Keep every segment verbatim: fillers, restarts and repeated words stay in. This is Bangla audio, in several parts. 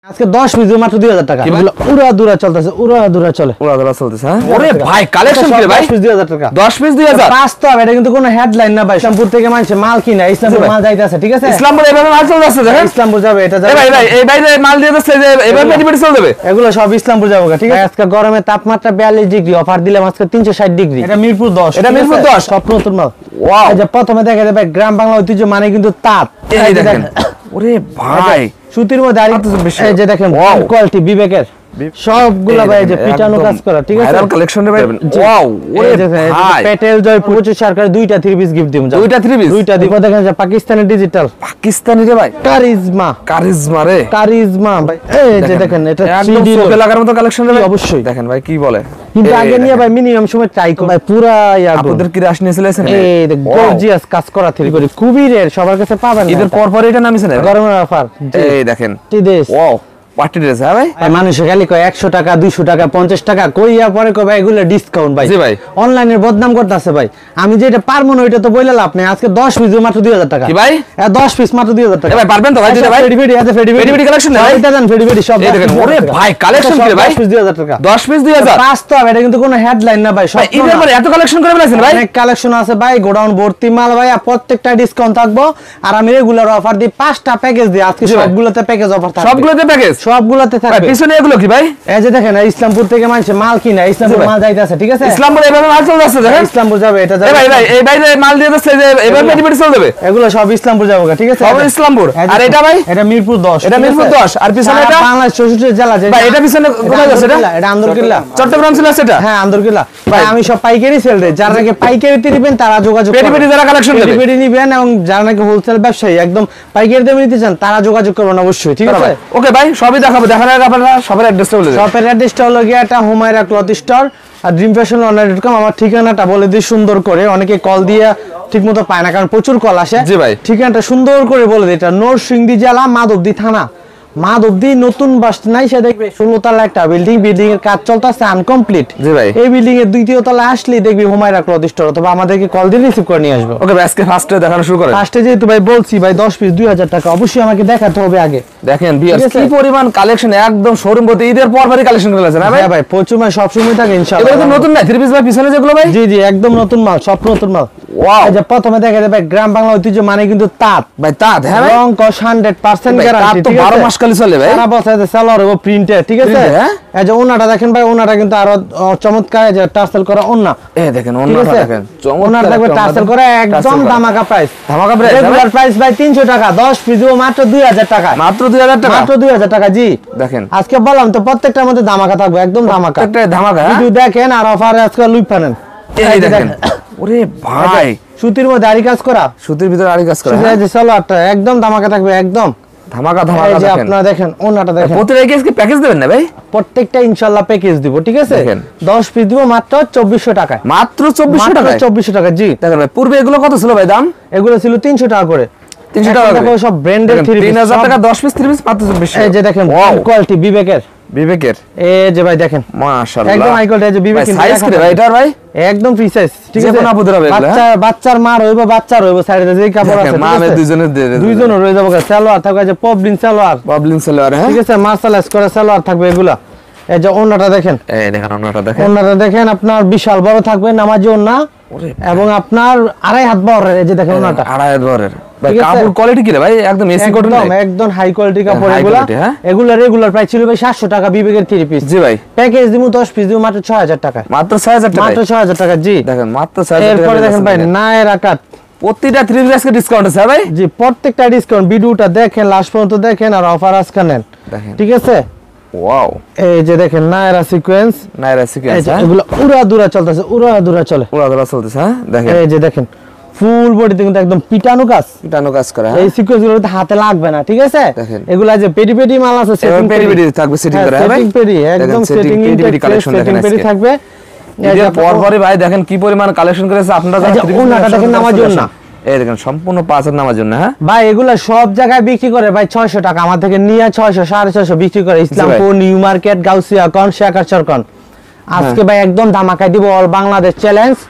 আজকে দশ পিস মাত্র দুই হাজার টাকা। এগুলো উড়া দুরা চলতেছে, উড়া দুরা চলে, উড়া দুরা চলতেছে। হ্যাঁ ওরে ভাই কালেকশন কি ভাই? দশ পিস দুই হাজার টাকা। দশ পিস দুই হাজার বাস্তব, এটা কিন্তু কোনো হেডলাইন না ভাই। ইসলামপুর থেকে মানুষ মাল কিনা, ইসলামপুর মাল যাইতাছে, ঠিক আছে? ইসলামপুর এভাবে মাল চলে যাচ্ছে, দেখেন ইসলামপুর যাবে, এটা যাবে। এই ভাই ভাই এই বাইরে মাল দিয়ে যাচ্ছে, যে এভাবে পেটি চলে যাবে, এগুলো সব ইসলামপুর যাবে, ঠিক আছে? আজকে গরমে তাপমাত্রা বিয়াল্লিশ ডিগ্রি, অফার দিলাম আজকে তিনশো ষাট ডিগ্রি। এটা মিরপুর দশ, এটা মিরপুর দশ, সব নতুন মাল। ওয়াও, এই যে প্রথমে দেখা যাবে গ্রাম বাংলা ঐতিহ্য মানে কিন্তু তাঁত। এই দেখেন ওরে ভাই সুতির মধ্যে আর এই যে দেখেন কোয়ালিটি বিবেকের সবগুলা ভাই যে পিটানো কাজ করা, ঠিক আছে? ভাইরাল কালেকশন রে ভাই। ওয়াও ওরে ভাই পেটেল জয় প্রচুর সরকার দুইটা থ্রি পিস গিফট দিম। দুইটা থ্রি পিস, দুইটা দিব। দেখেন যে পাকিস্তানি ডিজিটাল, পাকিস্তানি রে ভাই, কারিজমা, কারিজমা রে, কারিজমা ভাই। এই যে দেখেন এটা একদম চোখে লাগার মতো কালেকশন রে ভাই। অবশ্যই দেখেন ভাই কি বলে, কিন্তু আগে নিয়ে ভাই মিনিমাম সময় ট্রাই করো ভাই। পুরা ইয়ার আপনাদের কি রাশ নিয়ে চলেছেন? এই দেখ গর্জিয়াস কাজ করা থ্রি করে খুবই রেয়ার, সবার কাছে পাবেন না। ঈদের পর পর এটা নামিছে না, গরমের অফার। এই দেখেন টি দেশ, ওয়াও পার্টি ড্রেস। হ্যাঁ ভাই মানুষ খালি কয় একশো টাকা দুইশো টাকা পঞ্চাশ টাকা কইয়া পরে কয় ভাই এগুলো ডিসকাউন্ট ভাই। জি ভাই অনলাইনে বদনাম করতেছে ভাই। আমি যেটা পারবো না ওইটা তো বইলা লাভ নেই। আজকে দশ পিস মাত্র দুই হাজার টাকা। কি ভাই? হ্যাঁ দশ পিস মাত্র দুই হাজার টাকা। ভাই পারবেন তো ভাই দিতে ভাই? ফেডি ফেডি আছে, ফেডি ফেডি ফেডি কালেকশন না ভাই? এটা দেন ফেডি ফেডি সব। এই দেখেন ওরে ভাই কালেকশন কি ভাই? দশ পিস দুই হাজার টাকা। দশ পিস দুই হাজার বাস্তব, এটা কিন্তু কোনো হেডলাইন না ভাই। সব ঈদের পরে এত কালেকশন করে ফেলেছেন ভাই? অনেক কালেকশন আছে ভাই, গোডাউন ভর্তি মাল ভাই। প্রত্যেকটা ডিসকাউন্ট থাকবো। আর আমি রেগুলার অফার দিই, পাঁচটা প্যাকেজ দিই আজকে। সবগুলোতে প্যাকেজ অফার থাকবে, সবগুলোতে প্যাকেজ, সবগুলোতে থাকবে। পিছনে এগুলো কি ভাই? এই যে দেখেন ইসলামপুর থেকে মানুষ মাল কিনা, ইসলামপুর মাল যাইতাছে, ঠিক আছে? ইসলামপুর এভাবে মাল চলে যাচ্ছে, দেখেন ইসলামপুর যাবে, এটা যাবে। এই ভাই ভাই এই বাইরে মাল দিয়ে যাচ্ছে, যে এভাবে পেটি পেটি চলে যাবে, এগুলো সব ইসলামপুর যাবে, ঠিক আছে? সব ইসলামপুর। আর এটা ভাই? এটা মিরপুর দশ, এটা মিরপুর দশ। আর পিছনে এটা বাংলাদেশ চৌষট্টি জেলা। ভাই এটা পিছনে কোথায় যাচ্ছে? এটা এটা আন্দরকিল্লা, চট্টগ্রাম ছিল সেটা। হ্যাঁ আন্দরকিল্লা ভাই। আমি সব পাইকারি সেল দেই, যারা নাকি পাইকারিতে নেবেন তারা যোগাযোগ করবেন। পেটি পেটি যারা কালেকশন নেবে, পেটি পেটি নেবেন, এবং যারা নাকি হোলসেল ব্যবসায়ী একদম পাইকারি দামে নিতে চান তারা যোগাযোগ করবেন অবশ্যই, ঠিক আছে? ওকে ভাই সবই দেখাবো। দেখানোর আগে আপনারা সবার অ্যাড্রেসটা বলে দেন। শপের অ্যাড্রেসটা হলো গিয়ে এটা হুমায়রা ক্লথ স্টোর আর dream fashion online dot com. আমার ঠিকানাটা বলে দিই সুন্দর করে, অনেকে কল দিয়ে ঠিকমতো পায় না, কারণ প্রচুর কল আসে। জি ভাই ঠিকানাটা সুন্দর করে বলে দিই। এটা নরসিংদী জেলা, মাধবদী থানা, মাধবদী নতুন বাস নাই সে দেখবে ষোলো তলা একটা বিল্ডিং, বিল্ডিং এর কাজ চলতেছে আনকমপ্লিট। জি ভাই এই বিল্ডিং এর দ্বিতীয় তলা আসলেই দেখবি হুমায়রা ক্লথ স্টোর, অথবা আমাদেরকে কল দিয়ে রিসিভ করে নিয়ে আসবো। ওকে ভাই আজকে ফার্স্টে দেখানো শুরু করেন। ফার্স্টে যেহেতু ভাই বলছি ভাই দশ পিস দুই হাজার টাকা, অবশ্যই আমাকে দেখাতে হবে আগে। দেখেন ভিউয়ার্স কি পরিমাণ কালেকশন, একদম শোরুম ভর্তি। ঈদের পর পরই কালেকশন করে আছেন। হ্যাঁ ভাই প্রচুর মাল সব সময় থাকে ইনশাআল্লাহ। এগুলো তো নতুন না থ্রি পিস ভাই পিছনে যেগুলো ভাই? জি জি একদম নতুন মাল, সব নতুন মাল। ওয়াও এই যে প্রথমে দেখা যাবে গ্রাম বাংলা ঐতিহ্য মানে কিন্তু তাঁত ভাই, তাঁত। হ্যাঁ ভাই রং কস হান্ড্রেড পার্সেন্ট গ্যারান্টি, ঠিক আছে? বারো মাস কালি চলে ভাই, সারা বছর সালোয়ার এবং প্রিন্টের, ঠিক আছে? এই যে ওনাটা দেখেন ভাই, ওনাটা কিন্তু আরো চমৎকার, এই যে টার্সেল করা ওন্না। এই দেখেন ওন্নাটা দেখেন ওনার থাকবে টার্সেল করা, একদম ধামাকা প্রাইস। ধামাকা প্রাইস, রেগুলার প্রাইস ভাই তিনশো টাকা, দশ পিস মাত্র দুই হাজার টাকা। মাত্র দুই হাজার টাকা, মাত্র দুই হাজার টাকা। জি দেখেন আজকে বললাম তো প্রত্যেকটার মধ্যে ধামাকা থাকবে, একদম ধামাকা, প্রত্যেকটা ধামাকা। ভিডিও দেখেন আর অফারে আজকে লুই পানেন। এই দেখেন ওরে ভাই সুতির মধ্যে আরি কাজ করা, সুতির ভিতরে আরি কাজ করা, এই যে সালোয়ারটা একদম ধামাকা থাকবে, একদম ধামাকা ধামাকা। এই যে দেখেন আপনারা দেখেন ওনাটা দেখেন, প্রত্যেকটা কি প্যাকেজ দিবেন না ভাই? প্রত্যেকটা ইনশাআল্লাহ প্যাকেজ দিব, ঠিক আছে? দেখেন দশ পিস দিব মাত্র চব্বিশশো টাকায়। মাত্র চব্বিশশো টাকা, চব্বিশশো টাকা। জি দেখেন ভাই পূর্বে এগুলো কত ছিল ভাই দাম? এগুলো ছিল তিনশো টাকা করে, তিনশো টাকা করে সব ব্র্যান্ডেড থ্রি পিস। তিন হাজার টাকা দশ পিস থ্রি পিস মাত্র চব্বিশশো। এই যে দেখেন কোয়ালিটি বিবেকের, বিবেকের। এই যে ভাই দেখেন মাশাআল্লাহ একদম হাই কোয়ালিটি। এই যে বিবেক কিন্তু সাইজ কি ভাই এটার ভাই? একদম ফ্রি সাইজ, ঠিক আছে? যেকোনো আপুদের হবে এগুলো। বাচ্চা বাচ্চার মা রইবো, বাচ্চা রইবো সাইডে যে কাপড় আছে, মা মে দুইজনের দিয়ে দেন, দুইজনের রয়ে যাবে। সালোয়ার থাকবে যে পবলিন সালোয়ার, পবলিন সালোয়ার। হ্যাঁ ঠিক আছে? মার্শালাইজ করে সালোয়ার থাকবে এগুলা। এই যে ওন্নাটা দেখেন, এই দেখেন ওন্নাটা দেখেন, ওন্নাটা দেখেন আপনার বিশাল বড় থাকবে, নামাজি ওন্না, এবং আপনার আড়াই হাত বড়। এই যে দেখেন ওন্নাটা আড়াই হাত বড়ের। ভাই কাপড় কোয়ালিটি কি রে ভাই? একদম এসি কটন, একদম একদম হাই কোয়ালিটি কাপড় এগুলা। এগুলা রেগুলার প্রাইস ছিল ভাই সাতশো টাকা, বিবেকের থ্রি পিস। জি ভাই প্যাকেজ দিমু দশ পিস দিমু মাত্র ছয় হাজার টাকা। মাত্র ছয় হাজার টাকা, মাত্র ছয় হাজার টাকা। জি দেখেন মাত্র ছয় হাজার টাকা। এরপরে দেখেন ভাই নায়ের আকাত, প্রতিটা থ্রি পিস কে ডিসকাউন্ট আছে ভাই? জি প্রত্যেকটা ডিসকাউন্ট। ভিডিওটা দেখেন লাস্ট পর্যন্ত দেখেন আর অফার আজকে নেন, ঠিক আছে? ওয়াও এই যে দেখেন নায়রা সিকোয়েন্স, নায়রা সিকোয়েন্স। এগুলো উড়া দুরা চলতেছে, উড়া দুরা চলে, উড়া দুরা চলতেছে। হ্যাঁ দেখেন এই যে দেখেন ফুল বডিতে কিন্তু একদম পিটানো কাজ, পিটানো কাজ করা। এই সিকোয়েন্স গুলো হাতে লাগবে না, ঠিক আছে? এগুলা যে পেডি পেডি মাল আছে, সেটিং পেডি পেডি থাকবে, সেটিং করা হবে, সেটিং পেডি একদম সেটিং পেডি পেডি কালেকশন দেখেন আজকে থাকবে। এই পর পরে ভাই দেখেন কি পরিমাণ কালেকশন করেছে আপনারা, যারা ওনাটা দেখেন নামার জন্য, এই দেখেন সম্পূর্ণ পাঁচ হাজার নামার জন্য। হ্যাঁ ভাই এগুলা সব জায়গায় বিক্রি করে ভাই ছয়শো টাকা, আমার থেকে নিয়ে ছয়শো সাড়ে ছয়শো বিক্রি করে। ইসলামপুর, নিউ মার্কেট, গাউসিয়া কন, শেখার চরকন। আজকে ভাই একদম ধামাকায় দিব, অল বাংলাদেশ চ্যালেঞ্জ।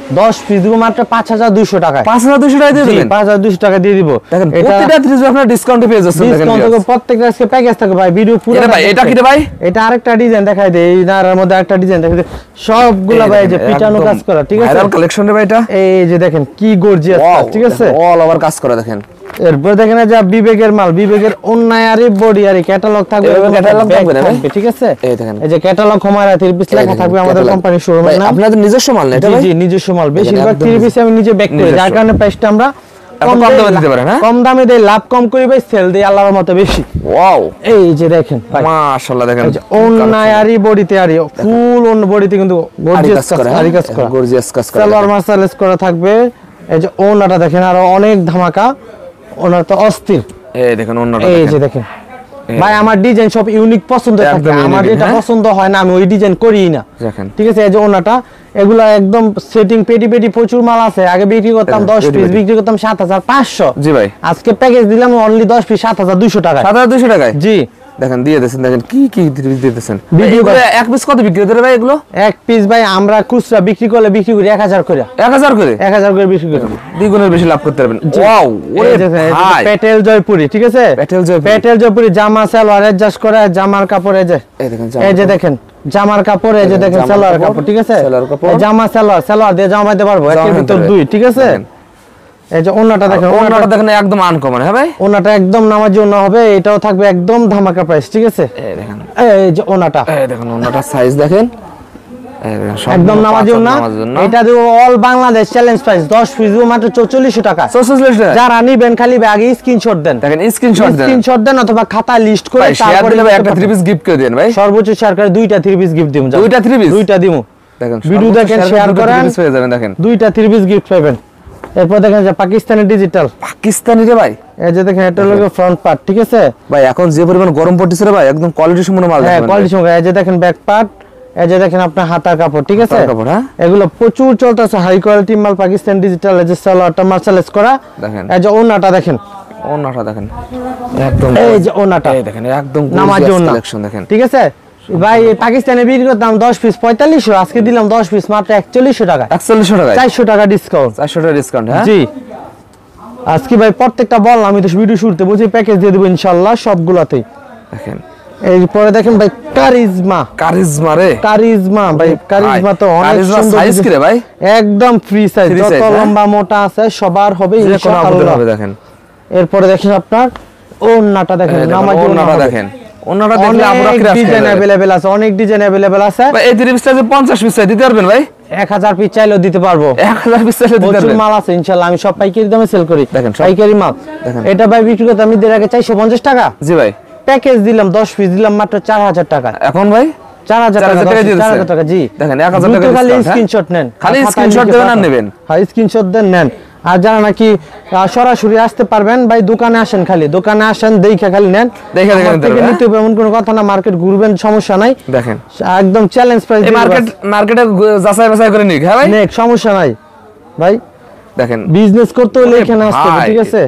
দশ পিস দিব মাত্র পাঁচ হাজার দুইশো টাকায়। পাঁচ হাজার দুইশো টাকা দিয়ে দিবেন? পাঁচ হাজার দুইশো টাকা দিয়ে দিব। দেখেন প্রত্যেকটা থ্রি পিস আপনারা ডিসকাউন্টে পেয়ে যাচ্ছেন। দেখেন ডিসকাউন্ট থেকে প্রত্যেকটা আজকে প্যাকেজ থাকে ভাই, ভিডিও পুরো। এটা ভাই এটা কি রে ভাই? এটা আরেকটা ডিজাইন দেখাই দেই, এই নারার মধ্যে আরেকটা ডিজাইন দেখাই দেই, সবগুলা ভাই যে পিটানো কাজ করা, ঠিক আছে? ভাইরাল কালেকশন রে ভাই এটা। এই যে দেখেন কি গর্জিয়াস কাজ, ঠিক আছে? অল ওভার কাজ করা দেখেন। এরপর দেখেন যা বিবেকের মাল, বিবেকের অন্যায় আরি বডি আরি ক্যাটালগ থাকবে, ক্যাটালগ থাকবে না ভাই, ঠিক আছে? এই দেখেন এই যে ক্যাটালগ হমারা থ্রি পিস লেখা থাকবে আমাদের কোম্পানির শোরুমের নাম। আপনাদের নিজস্ব মাল না এটা ভাই? জি নিজস্ব মাল, বেশিরভাগ থ্রি পিস আমি নিজে ব্যাক করি, যার কারণে প্রাইসটা আমরা কম দামে দিতে পারেন। হ্যাঁ কম দামে দেই, লাভ কম করি ভাই, সেল দেই আল্লাহর মতো বেশি। ওয়াও, এই যে দেখেন মাশাআল্লাহ দেখেন অন্যায় আরি বডিতে আরি ফুল অন্য বডিতে কিন্তু গর্জিয়াস কাজ করা, আরি কাজ করা, গর্জিয়াস কাজ করা, সালোয়ার মার্সালেস করা থাকবে। এই যে ওনাটা দেখেন আরো অনেক ধামাকা, ওনার তো অস্থির। এই দেখেন ওনাটা এই যে দেখেন ভাই আমার ডিজাইন সব ইউনিক পছন্দ থাকে, আমার যেটা পছন্দ হয় না আমি ওই ডিজাইন করি না, দেখেন ঠিক আছে? এই যে ওনাটা এগুলা একদম সেটিং পেটি পেটি প্রচুর মাল আছে, আগে বিক্রি করতাম দশ পিস, বিক্রি করতাম সাত হাজার পাঁচশো। জি ভাই আজকে প্যাকেজ দিলাম অনলি দশ পিস সাত হাজার দুইশো টাকা। সাত হাজার দুইশো টাকায়? জি দেখেন দিয়ে দিয়েছেন, দেখেন কি কি দিতেছেন। ভিডিও এক পিস কত বিক্রি হতে ভাই এগুলো? এক পিস ভাই আমরা খুচরা বিক্রি করলে বিক্রি করি এক হাজার করে। এক হাজার করে? এক হাজার করে বিক্রি করি, দ্বিগুণের বেশি লাভ করতে পারবেন। ওয়াও, ওরে ভাই পেটেল জয়পুরি, ঠিক আছে? পেটেল জয়পুরি, পেটেল জয়পুরি জামা সালোয়ার অ্যাডজাস্ট করে, জামার কাপড় এই যে এই দেখেন, এই যে দেখেন জামার কাপড়, এই যে দেখেন সালোয়ার কাপড়, ঠিক আছে? জামা সালোয়ার, সালোয়ার দিয়ে জামা দিতে পারবো এর ভিতর দুই, ঠিক আছে? এই যে ওন্নাটা দেখেন, ওন্নাটা দেখেন একদম আনকমন। হ্যাঁ ভাই ওন্নাটা একদম নামাজি ওন্না হবে, এটাও থাকবে একদম ধামাকা প্রাইস, ঠিক আছে? এই দেখেন এই যে ওন্নাটা, এই দেখেন ওন্নাটার সাইজ দেখেন, একদম নামাজি ওন্না। এটা দিব অল বাংলাদেশ চ্যালেঞ্জ প্রাইস, দশ পিস দিব মাত্র চৌচল্লিশশো টাকা। চৌচল্লিশশো টাকা? যারা নিবেন খালি আগে স্ক্রিনশট দেন, দেখেন স্ক্রিনশট দেন, স্ক্রিনশট দেন অথবা খাতা লিস্ট করে তারপরে একটা থ্রি পিস গিফট করে দেন ভাই। সর্বোচ্চ শেয়ার করে দুইটা থ্রি পিস গিফট দিমু। দুইটা থ্রি পিস? দুইটা দিমু। দেখেন ভিডিও দেখেন, শেয়ার করেন, পেয়ে যাবেন। দেখেন দুইটা থ্রি পিস গিফট পাবেন। এরপর দেখেন যে পাকিস্তানি ডিজিটাল, পাকিস্তানি রে ভাই, এই যে দেখেন এটা হলো ফ্রন্ট পার্ট, ঠিক আছে ভাই? এখন যে পরিমাণ গরম পড়তেছে রে ভাই, একদম কোয়ালিটি সম্পন্ন মাল। হ্যাঁ কোয়ালিটি সম্পন্ন। এই যে দেখেন ব্যাক পার্ট, এই যে দেখেন আপনার হাতার কাপড়, ঠিক আছে? কাপড়, হ্যাঁ এগুলো প্রচুর চলতেছে, হাই কোয়ালিটি মাল পাকিস্তান ডিজিটাল। এই যে সালোয়ারটা মার্সালেস করা, দেখেন এই যে ওন্নাটা দেখেন, ওন্নাটা দেখেন একদম, এই যে ওন্নাটা এই দেখেন একদম নামাজি ওন্না কালেকশন দেখেন, ঠিক আছে ভাই? পাকিস্তানে বিক্রি করতাম দশ পিস পঁয়তাল্লিশশো, আজকে দিলাম দশ পিস মাত্র একচল্লিশশো টাকা, একচল্লিশশো টাকা, চারশো টাকা ডিসকাউন্ট, চারশো টাকা ডিসকাউন্ট। হ্যাঁ জি আজকে ভাই প্রত্যেকটা বল আমি তো ভিডিও শুরুতে বলছি প্যাকেজ দিয়ে দেবো ইনশাআল্লাহ সবগুলাতেই। দেখেন এরপরে দেখেন ভাই কারিজমা, কারিজমা রে, কারিজমা ভাই, কারিজমা তো অনেক সুন্দর সাইজ কি রে ভাই? একদম ফ্রি সাইজ, যত লম্বা মোটা আছে সবার হবে ইনশাআল্লাহ। দেখেন এরপরে দেখেন আপনার ওন্নাটা দেখেন, নামাজি ওন্নাটা দেখেন, ওন্নাটা দেখলে আমরা কি ডিজাইন अवेलेबल আছে, অনেক ডিজাইন अवेलेबल আছে ভাই। এই থ্রি পিসটা যে পঞ্চাশ পিস চাই দিতে পারবেন ভাই? এক হাজার পিস চাইলেও দিতে পারবো, এক হাজার পিস চাইলে দিতে প্রচুর পারবেন। মাল আছে ইনশাআল্লাহ, আমি সব পাইকারি দামে সেল করি, দেখেন পাইকারি মাল। এটা ভাই বিক্রি করতে আমি দের আগে চারশো পঞ্চাশ টাকা, জি ভাই প্যাকেজ দিলাম দশ পিস দিলাম মাত্র চার হাজার টাকা। এখন ভাই চার হাজার টাকা, চার হাজার টাকা, জি দেখেন এক হাজার টাকা খালি স্ক্রিনশট নেন, খালি স্ক্রিনশট দেবেন আর নেবেন। হ্যাঁ স্ক্রিনশট দেন নেন। আর যারা নাকি আহ, সরাসরি আসতে পারবেন ভাই, দোকানে আসেন, খালি দোকানে আসেন, দেখে খালি নেন, দেখে দেখে আমার থেকে নিতে হবে এমন কোনো কথা না, মার্কেট ঘুরবেন সমস্যা নাই, দেখেন একদম চ্যালেঞ্জ প্রাইস, এই মার্কেট মার্কেটে যাচাই বাছাই করে নিক। হ্যাঁ ভাই নেক সমস্যা নাই ভাই, দেখেন বিজনেস করতে হলে এখানে আসতে হবে, ঠিক আছে?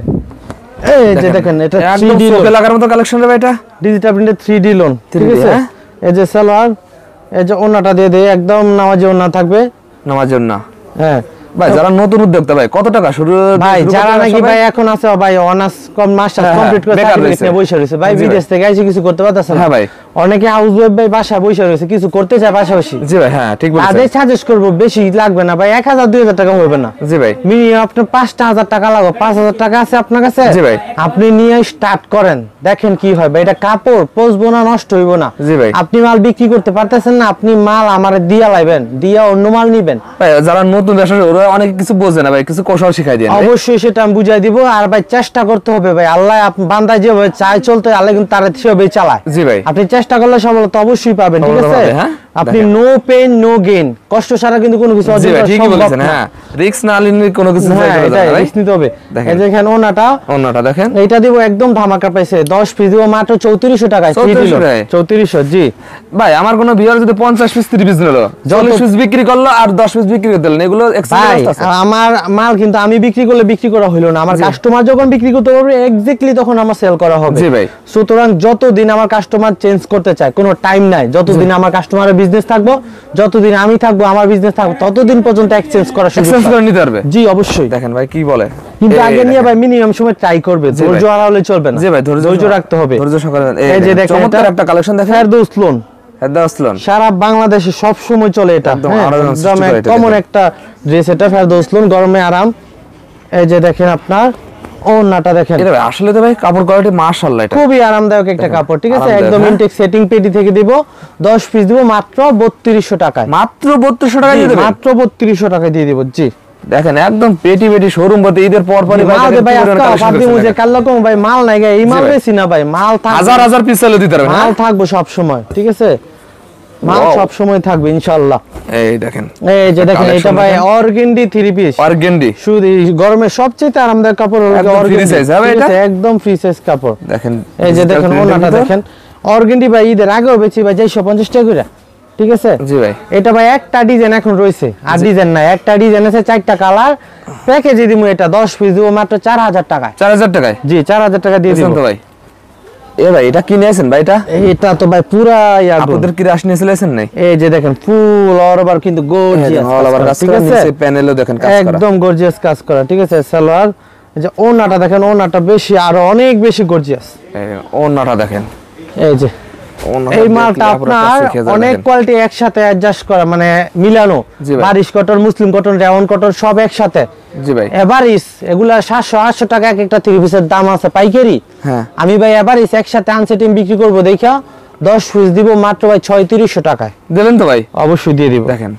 এই যে দেখেন এটা থ্রি একদম ডি চোখে লাগার মতো কালেকশন রে ভাই, এটা ডিজিটাল প্রিন্টের থ্রি ডি লোন, ঠিক আছে? এই যে সালোয়ার, এই যে ওন্নাটা দিয়ে দেই, একদম নামাজি ওন্না থাকবে, নামাজের না হ্যাঁ ভাই। যারা নতুন উদ্যোক্তা ভাই, কত টাকা শুরু ভাই? যারা নাকি ভাই এখন আছে ভাই অনার্স কম মাস্টার্স কমপ্লিট করে চাকরি নিয়ে বসে রয়েছে ভাই, বিদেশ থেকে এসে কিছু করতে পারতেছে না। হ্যাঁ ভাই, অনেকে হাউস ওয়াইফ ভাই বাসায় বসে রয়েছে, কিছু করতে চায় পাশাপাশি। জি ভাই, হ্যাঁ ঠিক বলেছেন। আগে সাজেস্ট করব বেশি লাগবে না ভাই, এক হাজার দুই হাজার টাকা হবে না, জি ভাই। মিনিমাম আপনার পাঁচটা হাজার টাকা লাগবে, পাঁচ হাজার টাকা আছে আপনার কাছে, জি ভাই। আপনি নিয়ে স্টার্ট করেন, দেখেন কি হয় ভাই। এটা কাপড় পচবো না, নষ্ট হইব না। জি ভাই। আপনি মাল বিক্রি করতে পারতেছেন না, আপনি মাল আমারে দিয়া লাইবেন, দিয়া অন্য মাল নিবেন ভাই। যারা নতুন ব্যবসা ওরা অনেক কিছু বোঝে না ভাই, কিছু কৌশল শিখাই দেন। অবশ্যই সেটা আমি বুঝাই দিব। আর ভাই চেষ্টা করতে হবে ভাই, আল্লাহ বান্দায় যেভাবে চায় চলতে, আল্লাহ কিন্তু তার সেভাবে চালায়। জি ভাই। আপনি চেষ্টা করলে সফলতা অবশ্যই পাবেন, ঠিক আছে? আপনি নো পেইন নো গেইন, কষ্ট ছাড়া কিন্তু কোনো কিছু অর্জন করা সম্ভব না। হ্যাঁ রিস্ক না নিলে কোনো কিছু হ্যাঁ এটা রিস্ক নিতে হবে। এই দেখেন ওনাটা, ওনাটা দেখেন, এটা দিব একদম ধামাকা পাইছে, দশ পিস দিব মাত্র চৌত্রিশশো টাকায়, চৌত্রিশশো জি ভাই। আমার কোনো ভিউয়ার যদি পঞ্চাশ পিস ত্রিশ পিস নিলো, চল্লিশ পিস বিক্রি করলো আর দশ পিস বিক্রি করে দিলেন, এগুলো ভাই আমার মাল কিন্তু আমি বিক্রি করলে বিক্রি করা হইলো না, আমার কাস্টমার যখন বিক্রি করতে পারবে এক্স্যাক্টলি তখন আমার সেল করা হবে। জি ভাই। সুতরাং যতদিন আমার কাস্টমার চেঞ্জ করতে চায় কোনো টাইম নাই, যতদিন আমার কাস্টমারের বিজনেস থাকবো, যতদিন আমি থাকবো আমার বিজনেস থাকবো, ততদিন পর্যন্ত এক্সচেঞ্জ করা সুযোগ এক্সচেঞ্জ করে নিতে পারবে। জি অবশ্যই। দেখেন ভাই কি বলে, কিন্তু এই আগে নিয়ে দেখেন। ভাই মিনিমাম সময় ট্রাই করবে, ধৈর্য হারালে চলবে না। জি ভাই ধৈর্য ধৈর্য রাখতে হবে। ধৈর্য সহকারে এই যে দেখেন চমৎকার এটা একটা কালেকশন দেখেন, ফেরদৌস লোন, ফেরদৌস লোন সারা বাংলাদেশে সব সময় চলে এটা। একদম হ্যাঁ, আরাম একদম সৃষ্টি করে এটা কমন দেখেন। একটা ড্রেস এটা, ফেরদৌস লোন, গরমে আরাম। এই যে দেখেন আপনার ওন্নাটা দেখেন, এটা ভাই আসলে তো ভাই কাপড় কোয়ালিটি মাশাআল্লাহ, এটা খুবই আরামদায়ক একটা কাপড়। ঠিক আছে, আরামদায়ক, একদম হ্যাঁ। ইনটেক সেটিং পেটি থেকে দিব, দশ পিস দিব মাত্র বত্রিশশো টাকায়। মাত্র বত্রিশশো টাকা দিয়ে দেবেন? মাত্র বত্রিশশো টাকায় দিয়ে দিব। জি দেখেন একদম পেটি পেটি শোরুম বলতে ঈদের পর পরই ভাই মাল দে দেখেন ভাই, কি আজকে ধরনের অফার collection দিব করেছেন যে দেখেন। কাল রকম ভাই মাল নাই গায়, এই মাল ভাই। বেশি না ভাই, মাল থাকবে, হাজার হাজার পিস চালু দিতে পারবেন, মাল হ্যাঁ? থাকবে সব সময়। ঠিক আছে, মাল Wow. সব সময় থাকবে ইনশাআল্লাহ। এই দেখেন এই যে দেখেন collection এটা ভাই দেখেন। অর্গেন্ডি থ্রি পিস, অর্গেন্ডি শুধু এই গরমের সবচেয়ে আরামদায়ক কাপড় হলো একদম free অর্গেন্ডি। size হবে ঠিক এটা? আছে, একদম ফ্রি সাইজ কাপড়। দেখেন এই যে digital দেখেন print এর ওনাটা ভিতর। দেখেন, অর্গেন্ডি ভাই ঈদের আগেও বেচি ভাই চারশো পঞ্চাশ টাকা করে। ঠিক আছে, জি ভাই এটা ভাই একটা ডিজাইন এখন রয়েছে, আর ডিজাইন নাই, একটা ডিজাইন আছে, চারটা কালার, প্যাকেজে দিব এটা দশ পিস দিব মাত্র চার হাজার টাকায়। চার হাজার টাকায় জি চার হাজার টাকা দিয়ে দিব। দিয়েছেন তো ভাই। এ ভাই এটা কিনে আছেন ভাই, এটা এটা তো ভাই পুরা ইয়ার আপনাদের কি রাশ নিয়ে চলেছেন নাই? এই যে দেখেন ফুল অল ওভার কিন্তু গর্জিয়াস অল ওভার কাজ ঠিক করা, আছে, নিচে প্যানেলও দেখেন কাজ করা। একদম গর্জিয়াস কাজ করা। ঠিক আছে, সালোয়ার, এই যে ওনাটা দেখেন, ওনাটা বেশি আরো অনেক বেশি গর্জিয়াস। এই ওন্নাটা দেখেন, এই যে ওন্নাটা এই দেখলে মালটা আপনারা আপনার কাছে খেয়ে যাবেন অনেক দেখেন। কোয়ালিটি একসাথে অ্যাডজাস্ট করা, মানে মিলানো, জি ভাই। বারিশ cotton, muslin cotton, rayon cotton সব একসাথে। জি ভাই এভারিস এগুলা সাতশো আটশো টাকা এক একটা থ্রি পিসের দাম আছে পাইকারি। হ্যাঁ আমি ভাই এভারিস একসাথে আনসেটিং বিক্রি করবো দেখা দশ পিস দিব মাত্র ভাই ছয়ত্রিশশো টাকায়। দিলেন তো ভাই? অবশ্যই দিয়ে দিব। দেখেন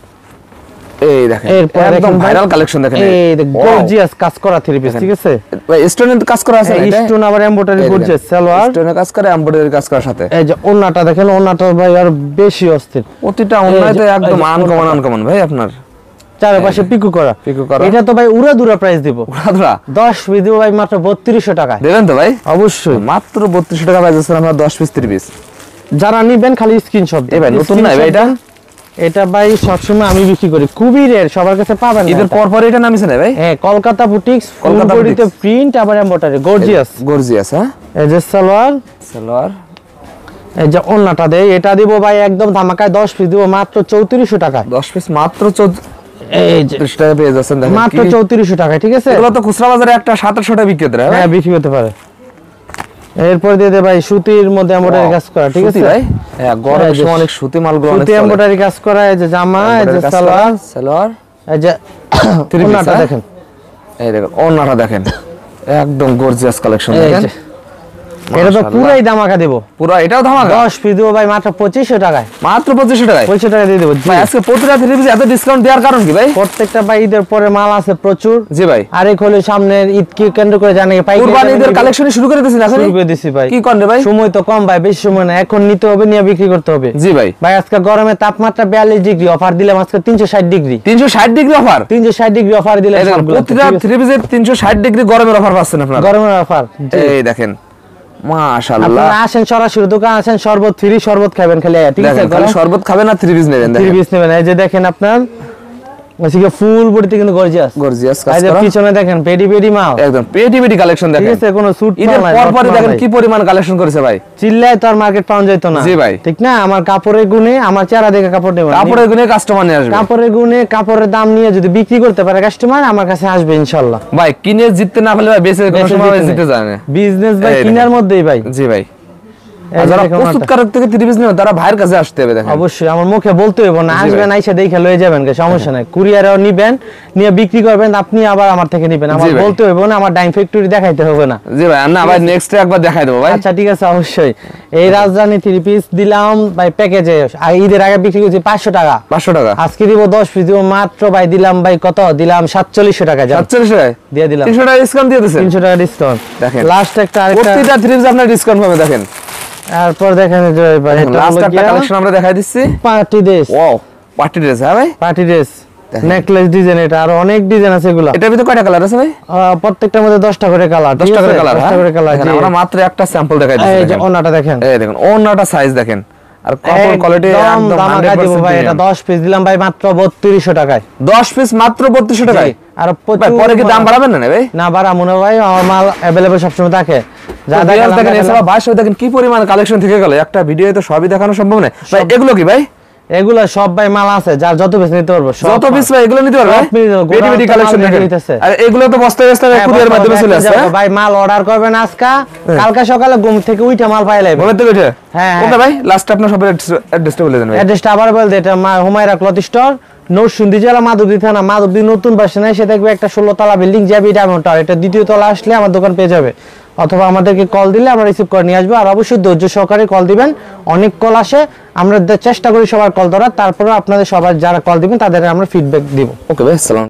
এই দেখেন এরপর একদম দেখেন ভাইরাল কালেকশন দেখেন, এই Wow! গর্জিয়াস কাজ করা থ্রি পিস। দেখেন। ঠিক আছে, ভাই স্টোনের কাজ করা আছে না এটা? স্টোন আবার এমব্রয়ডারি গর্জিয়াস সালোয়ার। স্টোনের কাজ করে এমব্রয়ডারি কাজ করার সাথে এই যে ওন্নাটা দেখেন, ওন্নাটা ভাই আর বেশি অস্থির, প্রতিটা অন্যায়তে এই যে- একদম এই যে আনকমন ওন্নাটা। আনকমন ভাই আপনার চারপাশে পিকু করা। পিকো করা। এটা তো ভাই উড়া দুরা প্রাইস দিব, উড়াধুরা দশ পিস দিব ভাই মাত্র বত্রিশশো টাকায়। দেবেন তো ভাই? অবশ্যই, মাত্র বত্রিশশো টাকা পাইছেন আমরা দশ পিস ত্রিশ পিস। যারা নিবেন খালি স্ক্রিনশট এ ভাই নতুন না ভাই এটা? এটা ভাই সবসময় আমি বিক্রি করি, খুবই রেয়ার, সবার কাছে পাবেন না ঈদের এটা। পর পর এটা নামিছে না ভাই? হ্যাঁ, Kolkata boutiques, Kolkata Kolkata boutiques. Print আবার এমব্রয়ডারি গর্জিয়াস। গর্জিয়াস, হ্যাঁ এই যে সালোয়ার, সালোয়ার, এই যে ওন্নাটা দেয়, এটা দিব ভাই একদম ধামাকায় দশ পিস দিব মাত্র চৌত্রিশশো টাকায়। দশ পিস মাত্র এই যে চৌত্রিশ টাকা পেয়ে যাচ্ছেন দেখেন। মাত্র কি- চৌত্রিশশো টাকায়। ঠিক আছে, এগুলো তো খুচরা বাজারে একটা সাত আটশো টাকা বিক্রি হতে পারে, হ্যাঁ বিক্রি করতে পারে। এরপর দিয়ে দে ভাই সুতির মধ্যে এমব্রয়ডারি কাজ করা। ঠিক আছে ভাই, হ্যাঁ গরমের এই যে সময় অনেক সুতি মালগুলো অনেক সুতি চলে। এমব্রয়ডারি কাজ করা, এই যে জামা, এই যে এমব্রয়ডারি কাজ করা, সালোয়ার, সালোয়ার, এই যে Three piece, ওন্নাটা হ্যাঁ? দেখেন, এই দেখেন ওন্নাটা দেখেন, একদম গর্জিয়াস কালেকশন এই দেখেন। যে এটা তো মাশাআল্লাহ। পুরাই ধামাকা দিব, পুরো এটাও ধামাকা দশ পিস দিব ভাই মাত্র পঁচিশশো টাকায়। মাত্র পঁচিশশো টাকায়। পঁচিশশো টাকা দিয়ে দেবো। জি। ভাই আজকে প্রতিটা থ্রি পিস এত ডিসকাউন্ট দেওয়ার কারণ কি ভাই? প্রত্যেকটা ভাই ঈদের পরে মাল আছে প্রচুর। জি ভাই, আরেক হলো সামনের ঈদ কি কেন্দ্র করে জানে কুরবানি ঈদের কালেকশন শুরু করে দিয়েছেন এখন? শুরু করে দিছি ভাই। কি করেন রে ভাই? সময় তো কম ভাই, বেশি সময় না, এখন নিতে হবে, নিয়ে বিক্রি করতে হবে। জি ভাই, ভাই আজকে গরমে তাপমাত্রা বিয়াল্লিশ ডিগ্রি, অফার দিলাম আজকে তিনশো ষাট ডিগ্রি, তিনশো ষাট ডিগ্রি অফার। তিনশো ষাট ডিগ্রি অফার দিলাম এই দেখেন সবগুলোতে, প্রতিটা ঠিক আছে? থ্রি পিসের তিনশো ষাট ডিগ্রি গরমের অফার পাচ্ছেন আপনারা। গরমের অফার। এই দেখেন মাশাআল্লাহ। আপনারা আসেন সরাসরি দোকান, আসেন শরবত ফ্রি, শরবত খাবেন খালি, ঠিক আছে? দেখেন খালি শরবত খাবেন আর থ্রি পিস নেবেন থ্রি দেখেন। পিস নেবেন। এই যে দেখেন আপনার আজকে ফুল বডিতে কিন্তু গর্জিয়াস, গর্জিয়াস কাজ এই যে করা, পিছনে দেখেন পেডি পেডি মাল, একদম পেটি পেটি কালেকশন ঠিক দেখেন। আছে? কোনো স্যুট ঈদের পর পরই দেখেন কি পরিমাণ কালেকশন করেছে ভাই। চিল্লায় তো আর মার্কেট পাওয়া যেত না। জি ভাই। ঠিক না? আমার কাপড়ের গুণে, আমার চেহারা দেখে কাপড় নেবেন, কাপড়ের গুণে কাস্টমার নিয়ে আসবে। কাপড়ের গুণে কাপড়ের দাম নিয়ে যদি বিক্রি করতে পারে কাস্টমার, আমার কাছে আসবে ইনশাআল্লাহ। ভাই কিনে জিততে না পারলে ভাই বেঁচে কোনো বেচে সময় জিততে জিতে নেই। যায় না। বিজনেস ভাই এই দেখেন। কিনার মধ্যেই ভাই। জি ভাই, এই আর যে যারা দেখেন প্রস্তুতকারক থেকে থ্রি পিস নেবে তারা ভাইয়ের কাছে আসতে হবে দেখেন। অবশ্যই আমার মুখে বলতে হইব না, জি আসবেন ভাই। আইসা দেখে লয়ে যাবেন, কে সমস্যা নাই। কুরিয়ারও নিবেন, নিয়ে বিক্রি করবেন, আপনি আবার আমার থেকে নিবেন, আমার জি ভাই। বলতে হইব না, আমার ডাইম ফ্যাক্টরি দেখাইতে হবে না। জি ভাই, আর না ভাই নেক্সট একবার দেখাই দেবো ভাই। আচ্ছা ঠিক আছে, অবশ্যই। এই রাজধানী থ্রি পিস দিলাম ভাই প্যাকেজে, আর ঈদের আগে বিক্রি করছি পাঁচশো টাকা, পাঁচশো টাকা। আজকে দিব দশ পিস দিব মাত্র ভাই দিলাম ভাই কত দিলাম সাতচল্লিশশো টাকা, যান সাতচল্লিশ টাকায় দিয়ে দিলাম তিনশো টাকা ডিসকাউন্ট দিয়ে দিচ্ছেন। তিনশো টাকা ডিসকাউন্ট। দেখেন। লাস্ট একটা আরেকটা, প্রতিটা থ্রি পিস আপনার ডিসকাউন্ট পাবে দেখেন। তারপর দেখেন যে ভাই এটা লাস্ট হলো একটা গিয়া কালেকশন আমরা দেখাই দিচ্ছি। Party dress, wow, party dress, হ্যাঁ ভাই। পার্টি ড্রেস দেখেন। নেকলেস ডিজাইন, এটা আর অনেক ডিজাইন আছে এগুলা। এটার ভিতরে কয়টা কালার আছে ভাই? আহ, প্রত্যেকটার মধ্যে দশটা করে কালার, দশটা করে কালার, দশটা করে কালার। দেখেন আমরা মাত্র একটা স্যাম্পল দেখাই দিচ্ছি এই যে দেখেন। ওনাটা দেখেন, এই দেখেন ওন্নাটা সাইজ দেখেন, আর কাপড় কোয়ালিটি একদম একদম দামাকা দিব ভাই। এটা হান্ড্রেড পার্সেন্ট। দশ পিস দিলাম ভাই মাত্র বত্রিশশো টাকায়, দশ পিস মাত্র বত্রিশশো টাকায়। আর ভাই প্রচুর পরে কি দাম বাড়াবেন না ভাই? না বাড়া মনে হয় ভাই, আমার মাল अवेलेबल সবসময় থাকে। যা তো দেখালাম দেখেন দেখালাম। এছাড়া ভাই দেখেন কি পরিমাণ কালেকশন থেকে গেল, একটা ভিডিওতে তো সবই দেখানো সম্ভব না ভাই। এগুলো কি ভাই? এগুলা সব ভাই মাল আছে, যার যত পিস নিতে পারবো যত পিস ভাই এগুলো নিতে পারবে। বেটি বেটি কালেকশন দেখেন, আর এগুলো তো বস্তায় বস্তায় কুরিয়ার মাধ্যমে চলে আসে। ভাই মাল অর্ডার করবেন আজকে, কালকে সকালে ঘুম থেকে উঠে মাল পাই লাইবে। ঘুম থেকে উঠে? হ্যাঁ। ওকে ভাই, লাস্ট আপনার সবার অ্যাড্রেসটা বলে দেন ভাই। অ্যাড্রেসটা আবার বল দে, এটা হুমায়রা ক্লথ স্টোর, নরসিংদী জেলা, মাধবদী থানা, মাধবদী নতুন বাস স্ট্যান্ড এসে দেখবে একটা ষোলো তলা বিল্ডিং যাবে ডায়মন্ড টাওয়ার, এটা দ্বিতীয় তলা আসলে আমার দোকান পেয়ে যাবে, অথবা আমাদেরকে কল দিলে আমরা রিসিভ করে নিয়ে আসবো। আর অবশ্যই ধৈর্য সহকারে কল দিবেন, অনেক কল আসে, আমরা চেষ্টা করি সবার কল ধরার, তারপরে আপনাদের সবার যারা কল দিবেন তাদের আমরা ফিডব্যাক দিব। ওকে ভাই, আসসালাম।